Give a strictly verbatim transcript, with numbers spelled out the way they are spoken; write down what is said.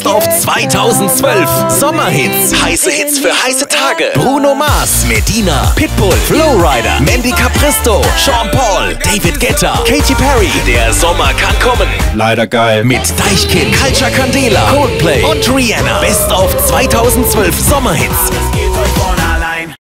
Best of zweitausendzwölf. Sommerhits. Heiße Hits für heiße Tage. Bruno Mars, Medina, Pitbull, Flowrider, Mandy Capristo, Sean Paul, David Guetta, Katy Perry. Der Sommer kann kommen. Leider geil. Mit Deichkind, Culture Candela, Coldplay und Rihanna. Best of zweitausendzwölf Sommerhits.